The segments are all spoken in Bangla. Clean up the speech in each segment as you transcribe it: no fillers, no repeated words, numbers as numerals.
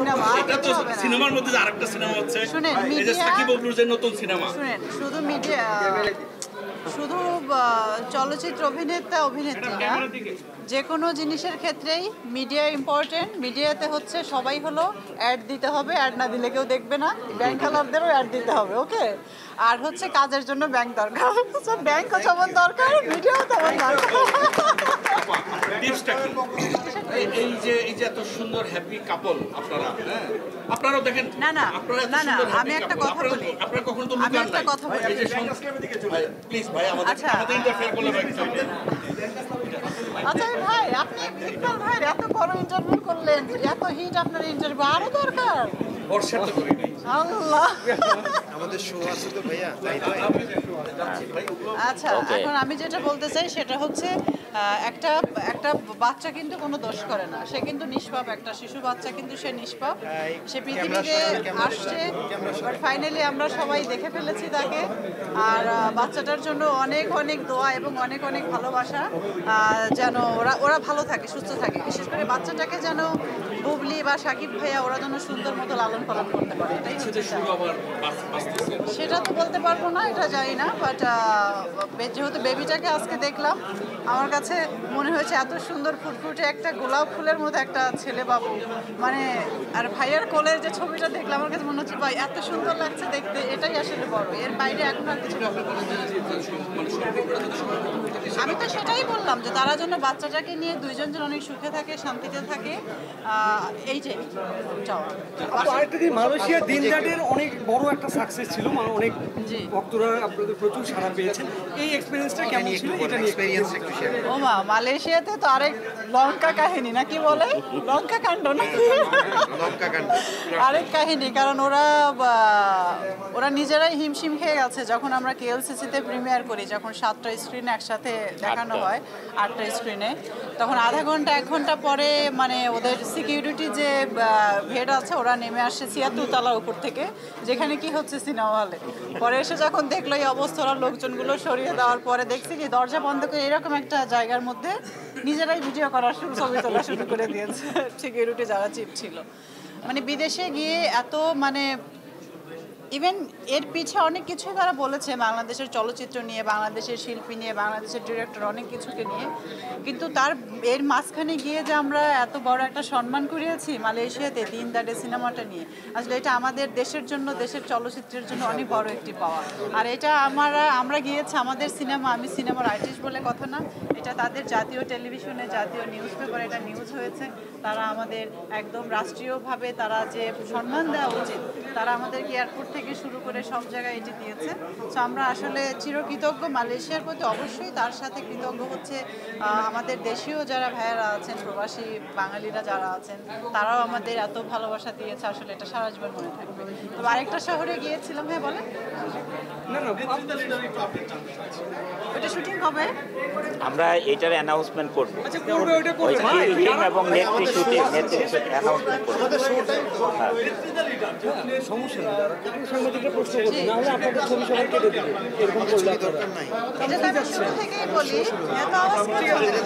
সিনেমা, এটা তো সিনেমার মধ্যে আরেকটা সিনেমা হচ্ছে, শুনেন এই যে সাকিব অপরুজের নতুন সিনেমা। শুনেন, শুধু মিডিয়া, শুধু চলচ্চিত্র অভিনেতা অভিনেত্রী না, যে কোনো জিনিসের ক্ষেত্রেই মিডিয়া ইম্পর্টেন্ট। মিডিয়াতে হচ্ছে সবাই হলো অ্যাড দিতে হবে, অ্যাড না দিলে কেউ দেখবে না। ব্যাংকালারদেরও অ্যাড দিতে হবে, ওকে। আর হচ্ছে কাজের জন্য ব্যাংক দরকার, ব্যাংকও যেমন দরকার, মিডিয়াও তেমন দরকার। এই যে এত সুন্দর হ্যাপি কাপল আপনারা, হ্যাঁ আপনারাও দেখেন। না না না না, আমি একটা কথা বলি, আপনারা কখনো তো আমি একটা কথা বলি, প্লিজ ভাই আমাদের ইন্টারফেয়ার করলে ভাই। আচ্ছা ভাই, আপনি ইকবাল ভাইয়ের এত বড় ইন্টারভিউ করলেন, এত হিট আপনার ইন্টারভিউ, আরো দরকার? বর্ষার তো করি নাই আল্লাহ, আমাদের শো আছে তো ভাইয়া, তাই তো। আচ্ছা এখন আমি যেটা বলতে চাই সেটা হচ্ছে একটা একটা বাচ্চা কিন্তু কোনো দোষ করে না, সে কিন্তু নিষ্পাপ, একটা শিশু বাচ্চা কিন্তু সে নিষ্পাপ, সে পৃথিবীতে আসছে, বাট ফাইনালি আমরা সবাই দেখে ফেলেছি তাকে। আর বাচ্চাটার জন্য অনেক অনেক দোয়া এবং অনেক অনেক ভালোবাসা, যেন ওরা ভালো থাকে, সুস্থ থাকে, বিশেষ করে বাচ্চাটাকে যেন বুবলি বা সাকিব ভাইয়া ওরা যেন সুন্দর মতো লালন পালন করতে পারে, এটাই হচ্ছে। সেটা তো বলতে পারবো না, এটা জানি না, বাট যেহেতু বেবিটাকে আজকে দেখলাম, আমার কাছে মনে হয়েছে এত সুন্দর ফুটফুটে একটা গোলাপ ফুলের মতো একটা ছেলে বাবু, মানে আর ভাইয়ার কোলের যে ছবিটা দেখলাম আমার কাছে মনে হচ্ছে ভাই এত সুন্দর লাগছে দেখতে, এটাই আসলে বড়, এর বাইরে এখন আর কিছু বলতে পারি না। আমি তো সেটাই বললাম যে তারা যেন বাচ্চাটাকে নিয়ে দুইজন যেন অনেক সুখে থাকে, শান্তিতে থাকে, এই যে চাওয়া। আরেকটা দিন, মালয়েশিয়া দিনদাটের অনেক বড় একটা সাকসেস ছিল, মানে অনেক ভক্তরা আপনাদের প্রচুর সাড়া পেয়েছেন, এই এক্সপেরিয়েন্সটা কেমন ছিল? এটা নিয়ে এক্সপেরিয়েন্স একটু শেয়ার করুন। ওমা, মালয়েশিয়াতে তো আরেক লঙ্কা কাহিনী নাকি বলে, লঙ্কা কাণ্ড নাকি, লঙ্কা কাণ্ড আরেক কাহিনী, কারণ ওরা নিজেরাই হিমশিম খেয়ে গেছে যখন আমরা কেএলসিসিতে প্রিমিয়ার করি, যখন 7টা স্ক্রিন একসাথে দেখানো হয়, 8টা স্ক্রিনে, তখন আধা ঘন্টা 1 ঘন্টা পরে মানে ওদের সিকিউরিটি যে হেড আছে ওরা নেমে আসে 76 তলার উপর থেকে, যেখানে কি হচ্ছে সিনেমা হলে। পরে এসে যখন দেখলো এই অবস্থা, ওরা লোকজনগুলো সরিয়ে দেওয়ার পরে দেখছি কি দরজা বন্ধ করে এরকম একটা জায়গার মধ্যে নিজেরাই ভিডিও করার ছবি তোলা শুরু করে দিয়েছে সিকিউরিটি যারা চিফ ছিল। মানে বিদেশে গিয়ে এত মানে ইভেন এর পিছে অনেক কিছুই তারা বলেছে বাংলাদেশের চলচ্চিত্র নিয়ে, বাংলাদেশের শিল্পী নিয়ে, বাংলাদেশের ডিরেক্টর, অনেক কিছুকে নিয়ে, কিন্তু এর মাঝখানে গিয়ে যে আমরা এত বড় একটা সম্মান করিয়েছি মালয়েশিয়াতে দিন দাডে সিনেমাটা নিয়ে, আসলে এটা আমাদের দেশের জন্য, দেশের চলচ্চিত্রের জন্য অনেক বড় একটি পাওয়া। আর এটা আমরা গিয়েছি, আমাদের সিনেমা, আমি সিনেমার আর্টিস্ট বলে কথা না, এটা তাদের জাতীয় টেলিভিশনে, জাতীয় নিউজ পেপারে এটা নিউজ হয়েছে, তারা আমাদের একদম রাষ্ট্রীয়ভাবে তারা যে সম্মান দেওয়া উচিত, তারা আমাদেরকে এয়ারপোর্ট থেকে শুরু করে সব জায়গায় এটি দিয়েছে। সো আমরা আসলে চিরকৃতজ্ঞ মালয়েশিয়ার প্রতি, অবশ্যই তার সাথে কৃতজ্ঞ হচ্ছে আমাদের দেশীয় যারা ভাইয়েরা আছেন, প্রবাসী বাঙালিরা যারা আছেন, তারাও আমাদের এত ভালোবাসা দিয়েছে, আসলে এটা সারা জীবন মনে থাকবে। তো আরেকটা শহরে গিয়েছিলাম, হ্যাঁ বলেন। ওটা শুটিং হবে, আমরা এটার অ্যানাউন্সমেন্ট করব। আচ্ছা করবে, ওটা ওই করবে ভাই, ফিল্ম এবং নেত্রী শুটিং অ্যানাউন্সমেন্ট করব। সমস্যা নেই, সাংবাদিকরা প্রশ্ন করবে, না হলে আপনাদের ছবি সবাই কেটে দেবে, এরকম করলে দরকার নাই। এটা তো আমি শুরু থেকেই বলি, এত আওয়াজ কেন?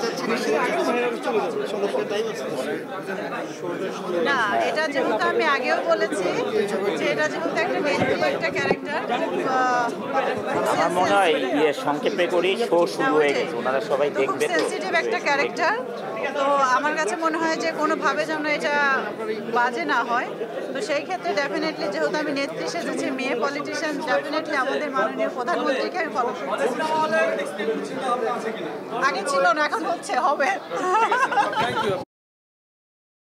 না, এটা যেহেতু আমি আগেও বলেছি যে এটা যেহেতু একটা নেত্রী, একটা ক্যারেক্টার, আমার মনে হয় সংক্ষেপে করি, শো শুরু হয়ে গেছে, ওনারা সবাই দেখবে। তো সেনসিটিভ একটা ক্যারেক্টার, তো আমার কাছে মনে হয় যে কোনোভাবে যেন এটা বাজে না হয়। তো সেই ক্ষেত্রে ডেফিনেটলি যেহেতু আমি নেত্রী সেজেছি, মেয়ে পলিটিশিয়ান, ডেফিনেটলি আমাদের মাননীয় প্রধানমন্ত্রীকে আমি ফলো করছি। আগে ছিল না, এখন হচ্ছে, হবে।